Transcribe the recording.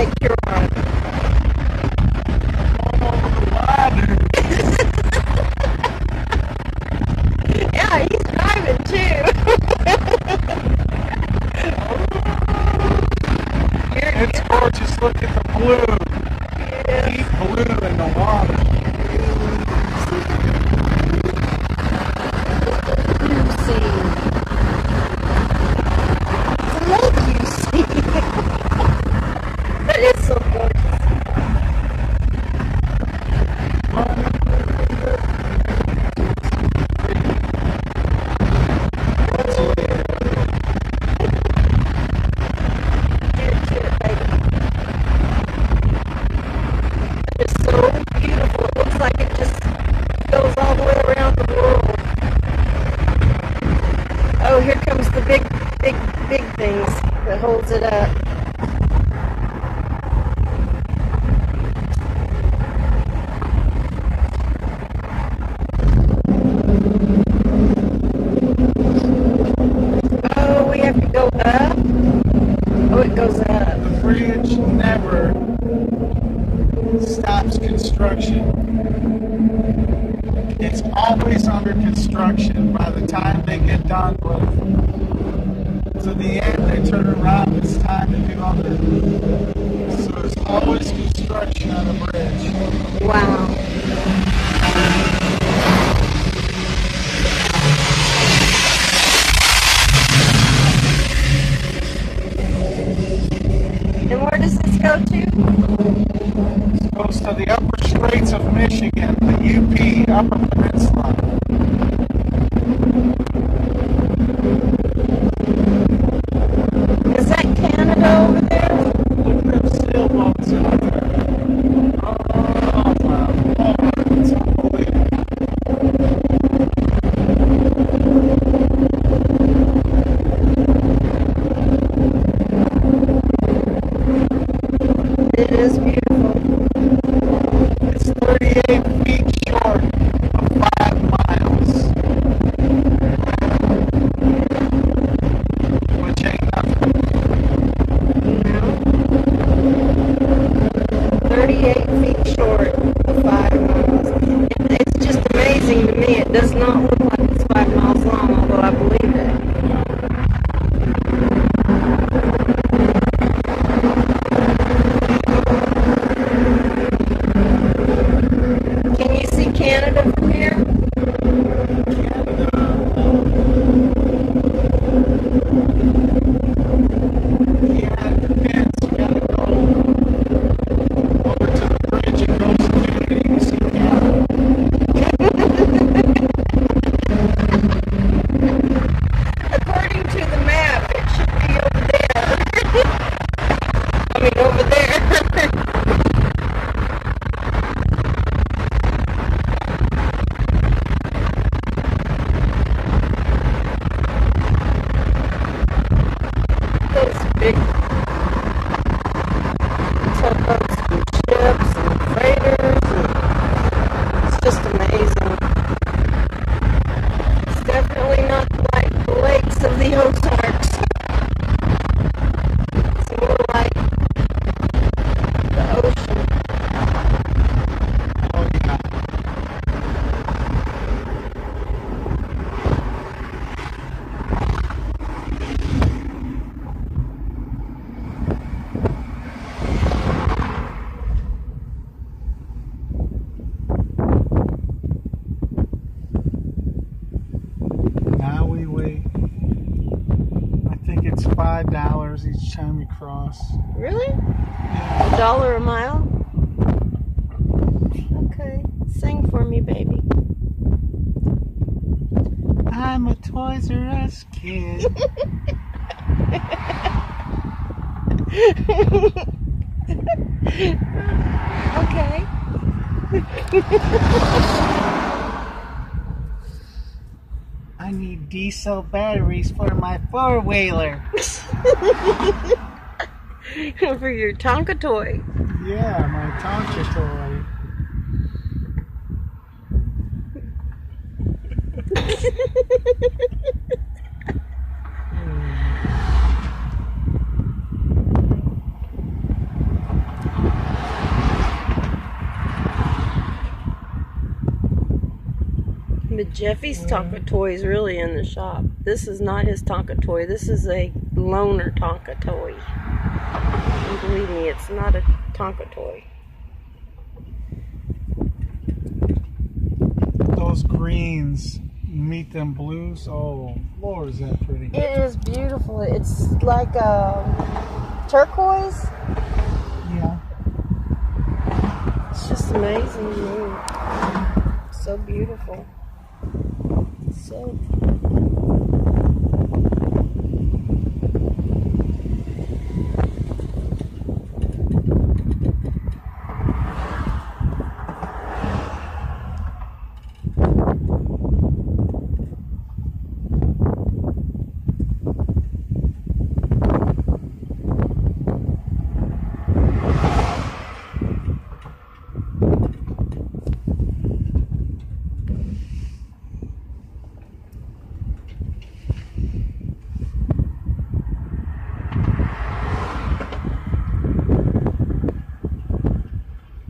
lake you're on? Yeah, he's driving too. It's gorgeous. Look at the blue. Yeah. Deep blue in the water. You see. The lake you see. That is so gorgeous. Oh, here comes the big things that holds it up. Oh, we have to go up? Oh, it goes up. The bridge never stops construction. It's always under construction by the time they get done with. So the end, they turn around, it's time to do other. So there's always construction on a bridge. Wow. And where does this go to? This goes to the upper Straits of Michigan, the UP, Upper Peninsula. Is that Canada over there? Look at them sailboats out there. Oh, my Lord, it's unbelievable. It is beautiful. It's 38 feet short of 5 miles. Which ain't nothing. No. 38 feet short of 5 miles. It's just amazing to me. It does not look like it's 5 miles long, although I believe it. Can you see Canada from here? Yeah, it depends. You gotta go over to the bridge and go to Canada. You can see Canada. According to the map, it should be over there. I mean, over there. Those big tugboats and ships and freighters, and it's just amazing. It's definitely not like the lakes of the Ozarks. It's more like the ocean. Oh, yeah. Now we wait. I think it's $5 each time you cross. Really? Yeah. $1 a mile? Okay. Sing for me, baby. I'm a Toys R Us kid. Okay. I need diesel batteries for my four-wheeler. For your Tonka toy. Yeah, my Tonka toy. Jeffy's Tonka toy is really in the shop. This is not his Tonka toy. This is a loaner Tonka toy. And believe me, it's not a Tonka toy. Those greens meet them blues. Oh, Lord, is that pretty. It is beautiful. It's like turquoise. Yeah. It's just amazing to me. So beautiful. So